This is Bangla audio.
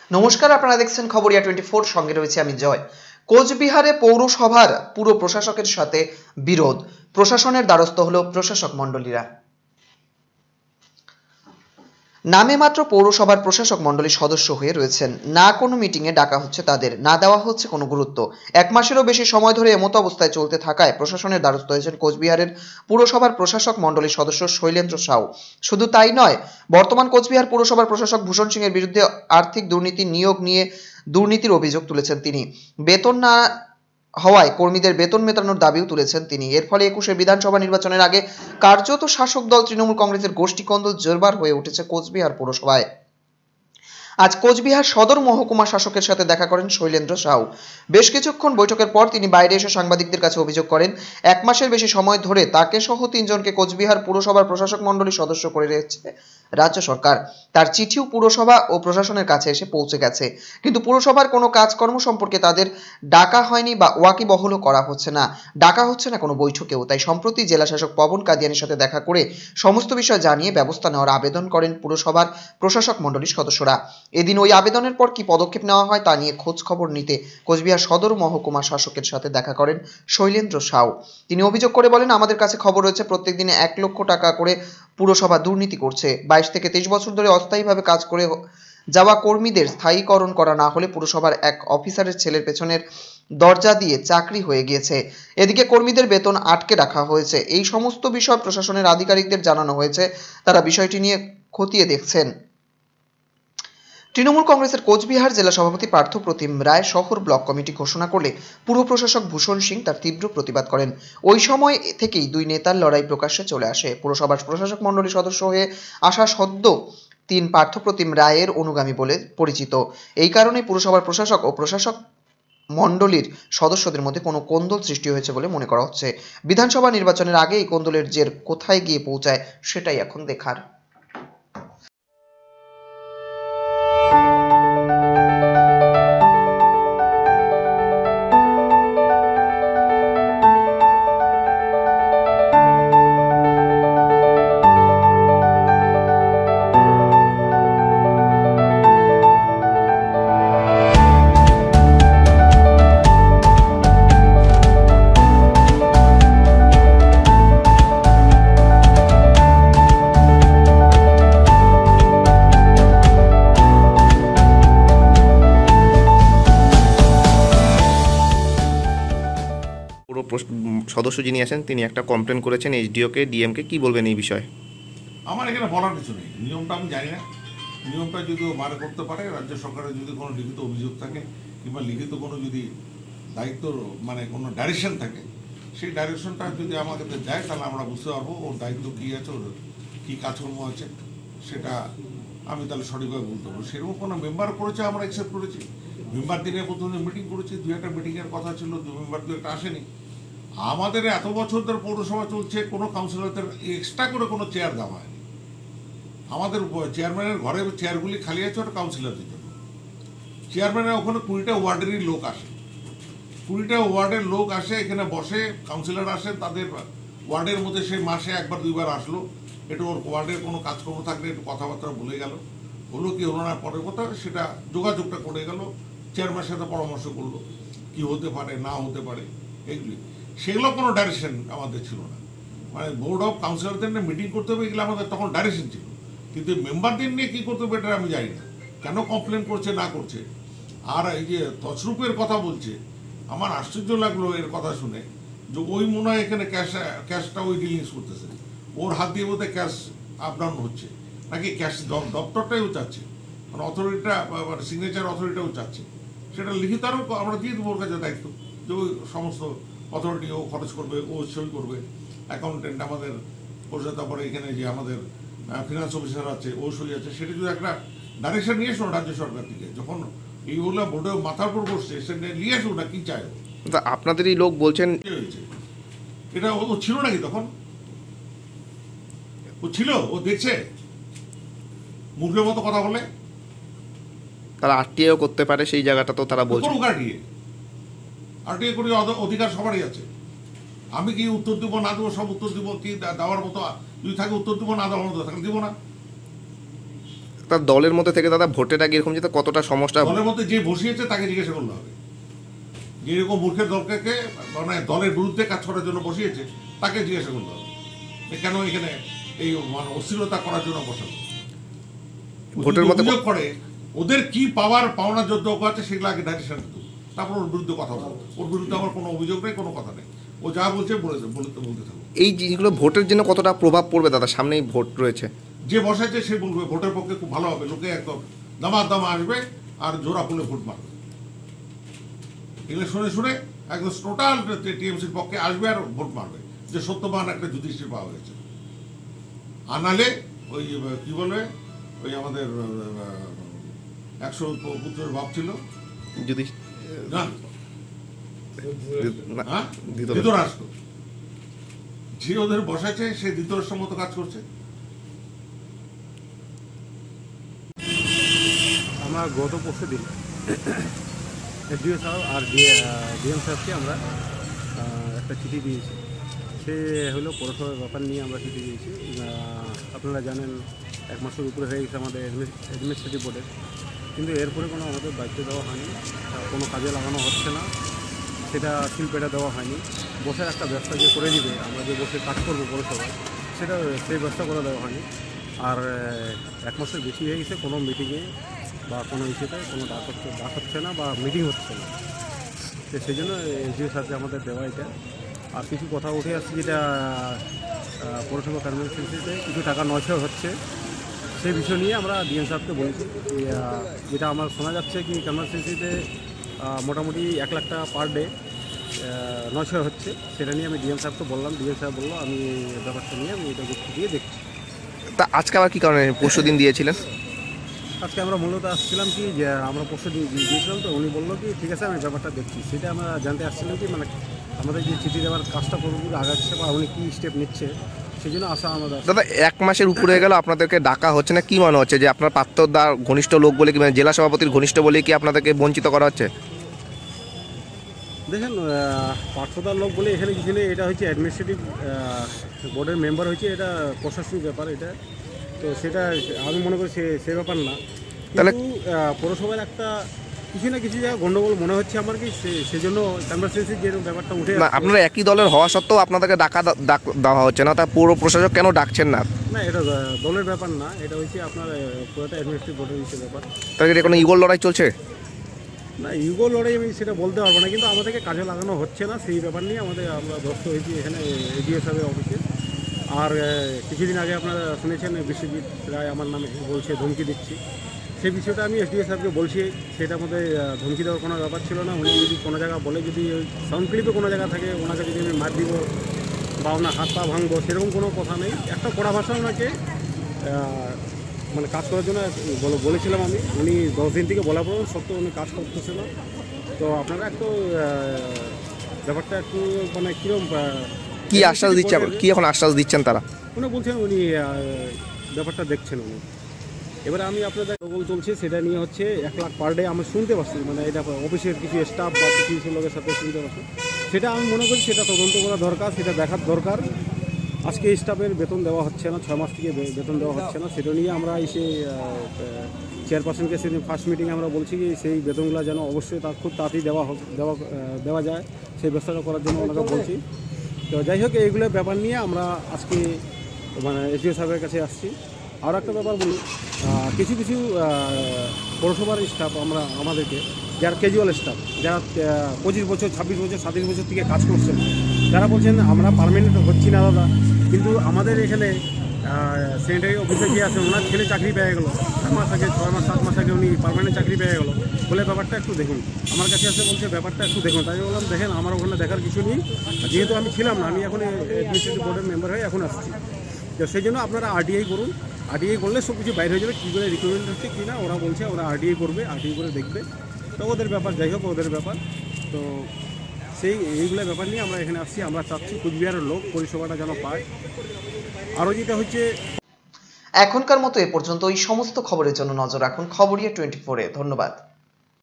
নমস্কার, আপনারা দেখছেন খবরিয়া 24, সঙ্গে রয়েছে আমি জয়। কোচবিহারে পৌরসভার পুর প্রশাসকের সাথে বিরোধ, প্রশাসনের দ্বারস্থ হলো প্রশাসক মণ্ডলীরা। নামে মাত্র পৌরসভার প্রশাসক মণ্ডলীর সদস্য হয়ে রয়েছেন, না কোনো মিটিংয়ে ডাকা হচ্ছে তাদের, না দেওয়া হচ্ছে কোনো গুরুত্ব। এক মাসেরও বেশি সময় ধরে এমতো অবস্থায় চলতে থাকায় প্রশাসনের দ্বারস্থ হয়েছেন কোচবিহারের পুরসভার প্রশাসক মণ্ডলীর সদস্য শৈলেন্দ্র সাউ। শুধু তাই নয়, বর্তমান কোচবিহার পুরসভার প্রশাসক ভূষণ সিংয়ের বিরুদ্ধে আর্থিক দুর্নীতি, নিয়োগ নিয়ে দুর্নীতির অভিযোগ তুলেছেন তিনি। বেতন না হওয়ায় কর্মীদের বেতন মেটানোর দাবিও তুলেছেন তিনি। এর ফলে 21 বিধানসভা নির্বাচনের আগে কার্যত শাসক দল তৃণমূল কংগ্রেসের গোষ্ঠীকন্দল জোরদার হয়ে উঠেছে কোচবিহার পৌরসভায়। আজ কোচবিহার সদর মহকুমা শাসকের সাথে দেখা করেন শৈলেন্দ্র সাউ। বেশ কিছুক্ষণ বৈঠকের পর তিনি বাইরে এসে সাংবাদিকদের কাছে অভিযোগ করেন, এক মাসের বেশি সময় ধরে তাকে সহ 3 জনকে কোচবিহার পুরসভার প্রশাসক মণ্ডলীর সদস্য করে রেখেছে রাজ্য সরকার। তার চিঠিও পুরসভা ও প্রশাসনের কাছে এসে পৌঁছে গেছে, কিন্তু পুরসভার কোনো কাজকর্ম সম্পর্কে তাদের ডাকা হয়নি বা ওয়াকিবহলও করা হচ্ছে না, ডাকা হচ্ছে না কোনো বৈঠকেও। তাই সম্প্রতি জেলা শাসক পবন কাদিয়ানের সাথে দেখা করে সমস্ত বিষয় জানিয়ে ব্যবস্থা নেওয়ার আবেদন করেন পুরসভার প্রশাসক মণ্ডলীর সদস্যরা। এদিন ওই আবেদনের পর কি পদক্ষেপ নেওয়া হয় তা নিয়ে খোঁজ খবর নিতে কোচবিহার সদর মহকুমা শাসকের সাথে দেখা করেন শৈলেন্দ্র সাউ। তিনি অভিযোগ করে বলেন, আমাদের কাছে খবর রয়েছে প্রত্যেক দিনে 1 লক্ষ টাকা করে পুরসভা দুর্নীতি করছে। 22 থেকে 23 বছর ধরে অস্থায়ীভাবে কাজ করে যাওয়া কর্মীদের স্থায়ীকরণ করা না হলে পুরসভার এক অফিসারের ছেলের পেছনের দরজা দিয়ে চাকরি হয়ে গিয়েছে। এদিকে কর্মীদের বেতন আটকে রাখা হয়েছে। এই সমস্ত বিষয় প্রশাসনের আধিকারিকদের জানানো হয়েছে, তারা বিষয়টি নিয়ে খতিয়ে দেখছেন। তৃণমূল কংগ্রেসের কোচবিহার জেলা সভাপতি পার্থ প্রতিম রায় শহর ব্লক কমিটি ঘোষণা করলে পুর প্রশাসক ভূষণ সিং তার তীব্র প্রতিবাদ করেন। ওই সময় থেকেই দুই নেতার লড়াই প্রকাশ্যে চলে আসে। পুরসভার প্রশাসক মণ্ডলীর সদস্য হয়ে আসা সদ্য 3 পার্থ প্রতিম রায়ের অনুগামী বলে পরিচিত। এই কারণে পুরসভার প্রশাসক ও প্রশাসক মণ্ডলীর সদস্যদের মধ্যে কোনো কোন্দল সৃষ্টি হয়েছে বলে মনে করা হচ্ছে। বিধানসভা নির্বাচনের আগে এই কোন্দলের জের কোথায় গিয়ে পৌঁছায় সেটাই এখন দেখার। সদস্য যিনি আছেন তিনি একটা কমপ্লেন করেছেন এইচডিওকে, ডিএমকে, কি বলবেন এই বিষয়ে? আমার এখানে বলার কিছু নেই, নিয়মটা আমি জানি না। নিয়মটা যদি মানে করতে পারে, রাজ্য সরকারের যদি কোনো লিখিত অভিযোগ থাকে কিংবা লিখিত কোনো যদি দায়িত্ব মানে কোনো ডাইরেকশন থাকে, সেই ডাইরেকশনটা যদি আমাকে যায় তাহলে আমরা বুঝতে পারবো ওর দায়িত্ব কী আছে, ওর কী কাজকর্ম আছে, সেটা আমি তাহলে সঠিকভাবে বলতে পারবো। সেরকম কোনো মেম্বার করেছে, আমরা অ্যাকসেপ্ট করেছি। মেম্বার দিনে প্রথমে মিটিং করেছি, 2-1টা মিটিংয়ের কথা ছিল, 2 মেম্বার 2-1টা আসেনি। আমাদের এত বছর ধরে পৌরসভা চলছে, কোনো কাউন্সিলরদের এক্সট্রা করে কোনো চেয়ার দেওয়া হয়নি। আমাদের চেয়ারম্যানের ঘরে চেয়ারগুলি খালি আছে ওটা কাউন্সিলরদের জন্য। চেয়ারম্যানের ওখানে 20টা ওয়ার্ডেরই লোক আসে, 20টা ওয়ার্ডের লোক আসে, এখানে বসে, কাউন্সিলর আসে, তাদের ওয়ার্ডের মধ্যে সে মাসে 1-2 বার আসলো, একটু ওর ওয়ার্ডের কোনো কাজকর্ম থাকলে একটু কথাবার্তা বলে গেল, হলো কি হলো না পরের কথা, সেটা যোগাযোগটা করে গেল, চেয়ারম্যানের সাথে পরামর্শ করলো কি হতে পারে না হতে পারে এগুলি। সেগুলো কোনো ডাইরেকশন আমাদের ছিল না। মানে বোর্ড অফ কাউন্সিলরদের নিয়ে মিটিং করতে হবে, এগুলো আমাদের তখন ডাইরেকশন ছিল, কিন্তু মেম্বারদের নিয়ে কী করতে হবে এটা আমি জানি না, কেন কমপ্লেন করছে না করছে। আর এই যে তছরূপের কথা বলছে, আমার আশ্চর্য লাগলো এর কথা শুনে, যে ওই মনে হয় এখানে ক্যাশটা ওই ডিলিংস করতেছে, ওর হাত দিয়ে বোধহয় ক্যাশ আপ ডাউন হচ্ছে, নাকি ক্যাশ দপ্তরটাইও চাচ্ছে, মানে অথরিটিটা মানে সিগনেচার অথরিটিও চাচ্ছে, সেটা লিখিত আরও আমরা দিয়ে দেবো ওর কাছে দায়িত্ব, যে ওই সমস্ত অথরিটি ও খরচ করবে, ও সই করবে, অ্যাকাউন্টেন্ট আমাদের পরিষদ, তারপরে এখানে যে আমাদের ফিনান্স অফিসার আছে ও সই আছে, সেটা যদি একটা ডাইরেকশন নিয়ে আসুন রাজ্য সরকার থেকে, যখন এইগুলো বোর্ডে মাথার উপর বসছে সেটা নিয়ে আসুন না, কি চায় আপনাদেরই লোক বলছেন হয়েছে। এটা ও ছিল নাকি তখন? ও ছিল, ও দেখছে মুখের মতো কথা বলে, তারা আরটিআইও করতে পারে সেই জায়গাটা, তো তারা বলছে আরটিআই করে অধিকার সবারই আছে। আমি কি উত্তর দিব না দেবো, সব উত্তর দিব, কি দেওয়ার মতো যদি থাকে উত্তর দিব, না দেওয়ার মতো থাকলে দিব না। তার দলের মধ্যে থেকে দাদা ভোটের আগে এরকম যেতে কতটা সমস্যা? দলের মধ্যে যে বসিয়েছে তাকে জিজ্ঞাসা করতে হবে। যে এরকম মূর্খের দলকে মানে দলের বিরুদ্ধে কাজ করার জন্য বসিয়েছে তাকে জিজ্ঞাসা করতে হবে কেন এখানে এই মানে অস্থিরতা করার জন্য বসানো। ভোটের মধ্যে অভিযোগ করে ওদের কি পাওনা যোগ্য আছে সেগুলো আগে ডাইরেকশন দিত, তারপর ওর বিরুদ্ধে কথা বলতো। ওর বিরুদ্ধে আমার কোনো অভিযোগ নেই, কোনো কথা নেই, ও যা বলছে বলতে থাকবো। এই জিনিসগুলো ভোটের জন্য কতটা প্রভাব পড়বে দাদা? সামনেই ভোট রয়েছে, যে বসাচ্ছে সে বলবে ভোটের পক্ষে খুব ভালো হবে, লোকে একদম দামা আসবে আর জোড়া ফুলে ভোট মারবে। এগুলো শুনে একদম টোটাল টিএমসির পক্ষে আসবে আর ভোট মারবে যে সত্যবান একটা যুধিষ্ঠির পাওয়া গেছে। আর নাহলে ওই কি বলবে ওই আমাদের 100 পুত্রের বাপ ছিল যদি না ধৃতরাষ্ট্র, যে ওদের বসাচ্ছে সে ধৃতরাষ্ট্রের মতো কাজ করছে। আমরা গত পরশুদিন এসডিও সাহেব আর ডিএম সাহেবকে আমরা একটা চিঠি দিয়েছি। সে হলো পৌরসভার ব্যাপার নিয়ে আমরা চিঠি দিয়েছি। আপনারা জানেন 1 মাসের উপরে হয়ে গেছে আমাদের অ্যাডমিনিস্ট্রেটিভ বোর্ডের, কিন্তু এরপরে কোনো আমাদের দায়িত্ব দেওয়া হয়নি, কোনো কাজে লাগানো হচ্ছে না, সেটা শিল্পেটা দেওয়া হয়নি। বসের একটা ব্যবসা যে করে দিবে, আমরা যে বসে কাজ করবো পৌরসভায়, সেটা সেই ব্যবস্থা করে দেওয়া হয়নি। আর 1 মাসের বেশি হয়ে গেছে কোনো মিটিংয়ে বা কোনো ইস্যুতে কোনো ডাক হচ্ছে না বা মিটিং হচ্ছে না। তো সেই জন্য এসডিও সাহেবকে আমাদের দেওয়া এটা। আর কিছু কথা উঠে আসছে যেটা পৌরসভা কনভেনশনসিতে কিছু টাকা নয় হচ্ছে, সেই বিষয় নিয়ে আমরা ডিএম সাহেবকে বলেছি। যেটা আমার শোনা যাচ্ছে কি কনভেনশনসিতে মোটামুটি 1 লাখ টাকা পার ডে নয় হচ্ছে। সেটা নিয়ে আমি ডিএম সাহেবকে বললাম, ডিএম সাহেব বললো আমি ব্যাপারটা নিয়ে আমি এটা যুক্তি দিয়ে দেখছি। তা আজকে আবার কী কারণে পরশু দিন দিয়েছিলেন? আজকে আমরা মূলত আসছিলাম কি যে আমরা পরশু দিন দিয়েছিলাম, তো উনি বললো কি ঠিক আছে আমি ব্যাপারটা দেখছি। সেটা আমরা জানতে আসছিলাম কি মানে আমাদের যে চিঠি দেওয়ার কাজটা পুরোপুরি আগাচ্ছে বা উনি কী স্টেপ নিচ্ছে, সেই জন্য আসা আমাদের। দাদা 1 মাসের উপরে গেল আপনাদেরকে ডাকা হচ্ছে না, কি মনে হচ্ছে যে আপনার পাত্রদার ঘনিষ্ঠ লোক বলে কি, মানে জেলা সভাপতির ঘনিষ্ঠ বলে কি আপনাদেরকে বঞ্চিত করা হচ্ছে? দেখেন পার্শ্বদার লোক বলে এখানে কিছু নেই, এটা হচ্ছে অ্যাডমিনিস্ট্রেটিভ বোর্ডের মেম্বার হচ্ছে, এটা প্রশাসনিক ব্যাপার এটা। তো সেটা আমি মনে করি সে ব্যাপার না। তাহলে পৌরসভার একটা কিছু না কিছু জায়গায় গণ্ডগোল মনে হচ্ছে আমার কি, সেজন্য কনভারসেন্সির যে ব্যাপারটা উঠে না, আপনারা একই দলের হওয়া সত্ত্বেও আপনাদেরকে ডাক দেওয়া হচ্ছে না, তা পৌর প্রশাসক কেন ডাকছেন না? না, এটা দলের ব্যাপার না, এটা হচ্ছে আপনার পুরোটা অ্যাডমিনিস্ট্রেটিভ বোর্ডের কিছু ব্যাপার। তাহলে এটা কোনো ইগোর লড়াই চলছে? না, ইগো লড়াই আমি সেটা বলতে পারবো না, কিন্তু আমাদেরকে কাজে লাগানো হচ্ছে না, সেই ব্যাপার নিয়ে আমরা দস্ত হয়েছি এখানে এডিও সাহেবের অফিসে। আর কিছুদিন আগে আপনারা শুনেছেন বিশ্বজিৎ রায় আমার নামে বলছে ধমকি দিচ্ছি, সেই বিষয়টা আমি এসডিও সাহেবকে বলছি। সেটার মধ্যে ধমকি দেওয়ার কোনো ব্যাপার ছিল না। উনি যদি কোনো জায়গা বলে, যদি ওই সাউন্ড ক্লিপে কোনো জায়গা থাকে ওনাকে যদি আমি মার দিব বা ওনার হাত পা ভাঙবো, সেরকম কোনো কথা নেই। একটা কড়া ভাষা ওনাকে মানে কাজ করার জন্য বলেছিলাম আমি। উনি 10 দিন থেকে বলার পর সত্ত্বেও উনি কাজ করতেছে না। তো আপনারা একটু ব্যাপারটা একটু মানে কীরকম কি আশ্বাস দিচ্ছে, কি এখন আশ্বাস দিচ্ছেন তারা? উনি বলছেন উনি ব্যাপারটা দেখছেন উনি। এবারে আমি আপনাদের গন্ডগোল চলছে সেটা নিয়ে হচ্ছে 1 লাখ পার ডে আমি শুনতে পাচ্ছি, মানে এটা অফিসের কিছু স্টাফ বা কিছু লোকের সাথে শুনতে পাচ্ছি। সেটা আমি মনে করি সেটা তদন্ত করা দরকার, সেটা দেখার দরকার। আজকে স্টাফের বেতন দেওয়া হচ্ছে না, 6 মাস থেকে বেতন দেওয়া হচ্ছে না। সেটা নিয়ে আমরা এসে চেয়ারপারসনকে সেদিন ফার্স্ট মিটিংয়ে আমরা বলছি কি সেই বেতনগুলো যেন অবশ্যই তার খুব তাড়াতাড়ি দেওয়া যায়, সেই ব্যবস্থাটা করার জন্য ওনাকে বলছি। তো যাই হোক, এইগুলো ব্যাপার নিয়ে আমরা আজকে মানে এসডিও সাহেবের কাছে আসছি। আর একটা ব্যাপার বলি, কিছু পৌরসভার স্টাফ আমাদেরকে যারা ক্যাজুয়াল স্টাফ, যারা 25 বছর 26 বছর 27 বছর থেকে কাজ করছেন, যারা বলছেন আমরা পার্মানেন্ট হচ্ছি না দাদা, কিন্তু আমাদের এখানে সেকেন্ডারি অফিসে যে আছেন ওনার ছেলে চাকরি পেয়ে গেলো 6 মাস আগে 7 মাস আগে উনি পার্মানেন্ট চাকরি পেয়ে গেলো বলে ব্যাপারটা একটু দেখুন। আমার কাছে এসে বলছে ব্যাপারটা একটু দেখুন। তাই বললাম দেখেন আমার ওখানে দেখার কিছু নেই, যেহেতু আমি ছিলাম না, আমি এখন অ্যাডমিনিস্ট্রেটিভ বোর্ডের মেম্বার হয়ে এখন আসছি। তো সেই জন্য আপনারা আরটিআই করুন, আরটিআই করলে সব কিছু বাইরে হয়ে যাবে, কী করে রিক্রুটমেন্ট হচ্ছে কি না ওরা বলছে ওরা আরটিআই করবে, আরটিআই করে দেখবে। তো ওদের ব্যাপার, যাই হোক ওদের ব্যাপার। তো এইগুলো ব্যাপার নিয়ে আমরা এখানে আসছি। আমরা চাচ্ছি কুচবিহারের লোক পরিষেবাটা যেন পায়। আরও যেটা হচ্ছে এখনকার মতো এ পর্যন্ত। এই সমস্ত খবরের জন্য নজর রাখুন খবরিয়া 24-এ। ধন্যবাদ।